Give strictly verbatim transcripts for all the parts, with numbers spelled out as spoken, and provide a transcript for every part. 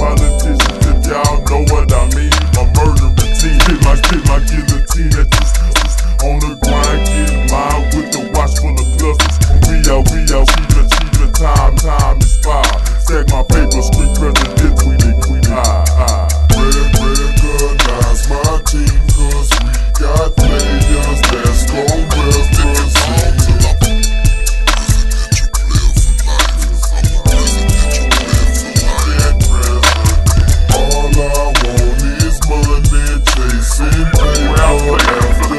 politicians, if y'all know what I mean. My murder routine, hit my, hit my guillotine at the on the grind, get mine with the watch full of clusters. We out, we out, cheaper, cheaper, time, time is fire. Stack my paper, street president, queen it, queen high, high. Recognize my team, cause we got players that's gon' represent. All I want is money, chasing paper.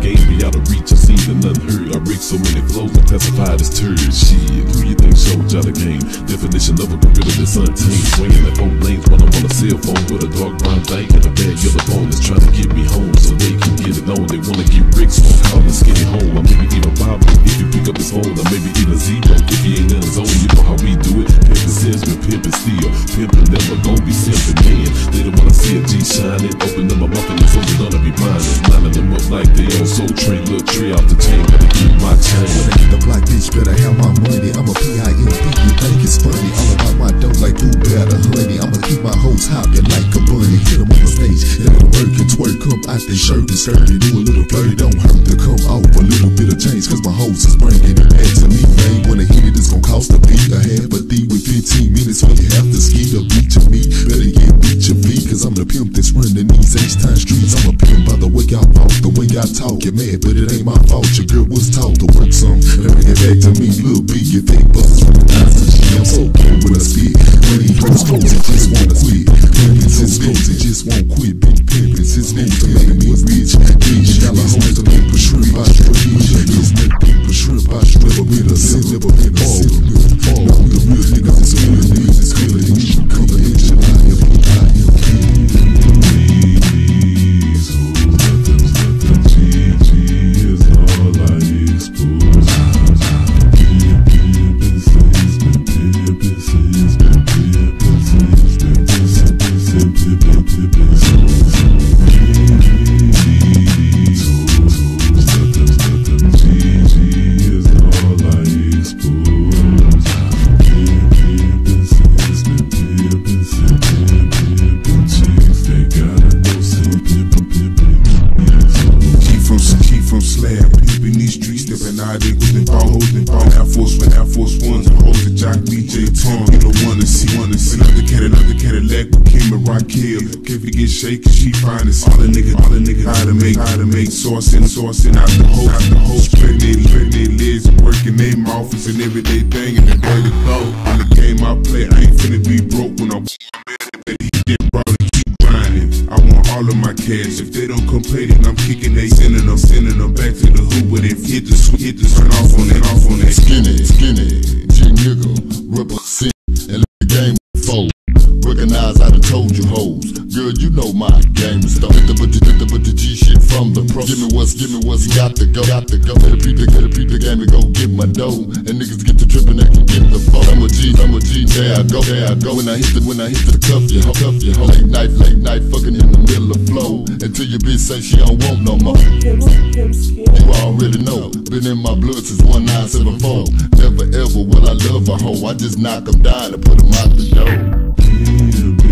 game be out of reach, I seen and nothing heard. I rigged so many flows, I classified as turds. Shit, who you think showed y'all the game? Definition of a gorilla that's untamed. Swinging at four lanes when I'm on a cell phone with a dark brown bank and a bad yellow phone that's trying to get me home so they can get it on. They wanna get rich, so call and skinny home. I maybe even Bob if you pick up his phone, or maybe even zero if he ain't in his own. You know how we do it. Pimpin' salesman, pimpin' steal. Pimpin' never gon' be simpin', man. They don't wanna see a G shining. Open them up and it's only gonna be mine. Lining them up like they on Soul Train. Little tree off the chain, gotta keep my chain. When I get the black bitch, better have my money. I'm a P I M P, you think it's funny. All about my dough like food better honey. I'ma keep my hoes hopping like a bunny. Hit them on the stage, let them work and twerk. Come out they shirt and skirt and do a little flirty. Don't hurt to come off a little bit of change, cause my hoes is bringing it back to me. Man, when I hit it, it's gon' cost a beat. I have a D with fifteen minutes when you have to ski to beat to me. Better get beat your beat, cause I'm the pimp that's running these H-Town streets. I'm a pimp by the way y'all walk, the way y'all talk. You're mad, but it ain't my fault. Your girl was taught to work some. Let me get back to me, little B. You fake busters from the eyes to G. I'm so cool with a spit. When he goes close, he just wanna quit. Pimpin' his close, he just won't quit. Big pimpin' his name to make me rich. Bitch, got a home to make for shrimp by shrimp. This make people shrimp by shrimp. Never been a sin, never been a sin. Now we the real niggas, it's killing niggas, it's killing niggas. You come to hit your eye, you put eye, you shaking, she fine as all the niggas, all the niggas how to make, how to make sauce and sauce and out the hole, out the hole. Spread their, spread their legs and working their mouth. It's an everyday thing and the dirty flow. In the game I play, I ain't finna be broke when I that he did probably keep grinding. I want all of my cash. If they don't come play, then I'm kicking they sending them, sending them back to the hood where they hit the hit the turn off on that, off on that. Skinny, skinny, G nigga, represent and let the game fold. Recognize I done told you hoes. Girl, you know my game is stuff. Hit the put the hit the put the G shit from the pro. Give me what's, give me what's got to go, got to go. Gotta beat the, gotta beat the game and go get my dough. And niggas get the trippin', they can get the phone. I'm a G, I'm a G, there I go, there I go. When I hit the, when I hit the cuff, you hoe, cuff, you hoe. Late night, late night, fucking in the middle of flow. Until your bitch say she don't want no more. You already know, been in my blood since one nine seven four. Never ever will I love a hoe. I just knock them down and put them out the door.